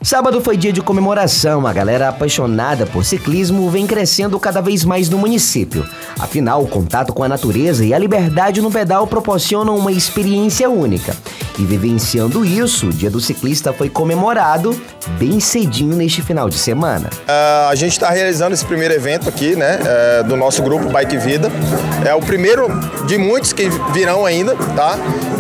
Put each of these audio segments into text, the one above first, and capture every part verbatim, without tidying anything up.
Sábado foi dia de comemoração. A galera apaixonada por ciclismo vem crescendo cada vez mais no município. Afinal, o contato com a natureza e a liberdade no pedal proporcionam uma experiência única. E vivenciando isso, o Dia do Ciclista foi comemorado bem cedinho neste final de semana. Uh, a gente está realizando esse primeiro evento aqui, né, uh, do nosso grupo Bike Vida. É o primeiro de muitos que virão ainda, tá?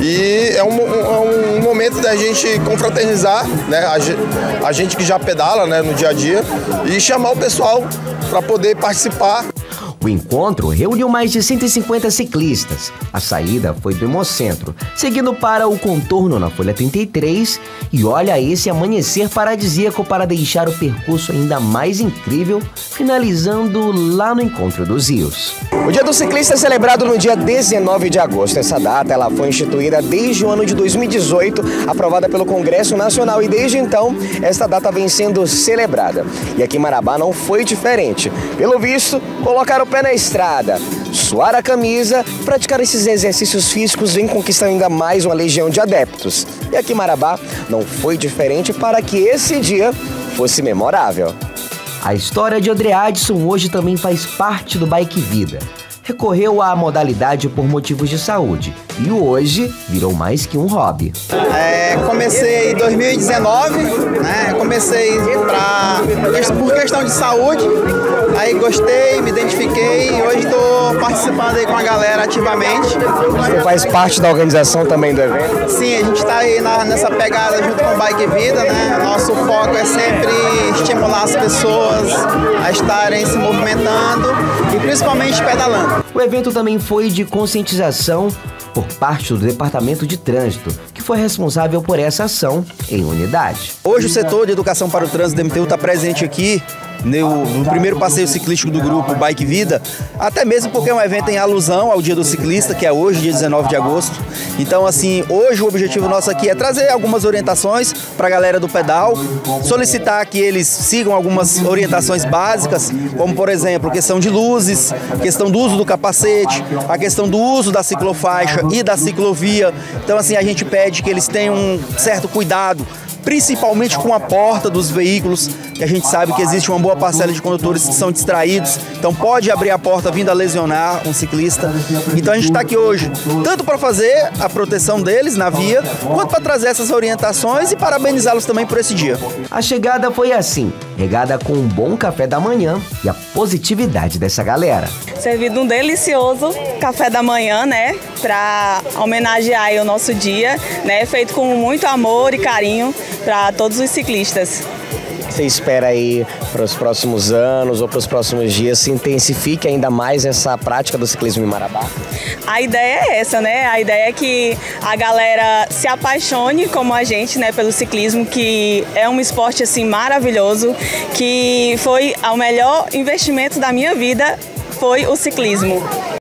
E é um, um, um momento da gente confraternizar, né, a, a gente que já pedala, né, no dia a dia, e chamar o pessoal para poder participar. O encontro reuniu mais de cento e cinquenta ciclistas. A saída foi do Hemocentro, seguindo para o contorno na Folha trinta e três, e olha esse amanhecer paradisíaco para deixar o percurso ainda mais incrível, finalizando lá no Encontro dos Rios. O Dia do Ciclista é celebrado no dia dezenove de agosto. Essa data ela foi instituída desde o ano de dois mil e dezoito, aprovada pelo Congresso Nacional, e desde então esta data vem sendo celebrada. E aqui em Marabá não foi diferente. Pelo visto, colocaram o pé na estrada, suar a camisa, praticar esses exercícios físicos vem conquistando ainda mais uma legião de adeptos. E aqui em Marabá não foi diferente para que esse dia fosse memorável. A história de André Adson hoje também faz parte do Bike Vida. Recorreu à modalidade por motivos de saúde e hoje virou mais que um hobby. É, comecei em dois mil e dezenove, né? Comecei pra, por questão de saúde, aí gostei, me identifiquei e hoje estou participando aí com a galera ativamente. Você faz parte da organização também do evento? Sim, a gente está aí na, nessa pegada junto com o Bike Vida, né? Nosso foco é sempre estimular as pessoas a estarem se movimentando e principalmente pedalando. O evento também foi de conscientização por parte do Departamento de Trânsito, que foi responsável por essa ação em unidade. Hoje o setor de educação para o trânsito do M T U está presente aqui no, no primeiro passeio ciclístico do grupo Bike Vida, até mesmo porque é um evento em alusão ao Dia do Ciclista, que é hoje, dia dezenove de agosto. Então, assim, hoje o objetivo nosso aqui é trazer algumas orientações para a galera do pedal, solicitar que eles sigam algumas orientações básicas, como, por exemplo, questão de luzes, questão do uso do capacete, a questão do uso da ciclofaixa e da ciclovia. Então, assim, a gente pede que eles tenham um certo cuidado, principalmente com a porta dos veículos, que a gente sabe que existe uma boa parcela de condutores que são distraídos, então pode abrir a porta vindo a lesionar um ciclista. Então a gente está aqui hoje, tanto para fazer a proteção deles na via, quanto para trazer essas orientações e parabenizá-los também por esse dia. A chegada foi assim, regada com um bom café da manhã e a positividade dessa galera. Servido um delicioso café da manhã, né, para homenagear aí o nosso dia, né, feito com muito amor e carinho para todos os ciclistas. Você espera aí para os próximos anos ou para os próximos dias se intensifique ainda mais essa prática do ciclismo em Marabá? A ideia é essa, né? A ideia é que a galera se apaixone como a gente, né, pelo ciclismo, que é um esporte assim maravilhoso, que foi o melhor investimento da minha vida, foi o ciclismo.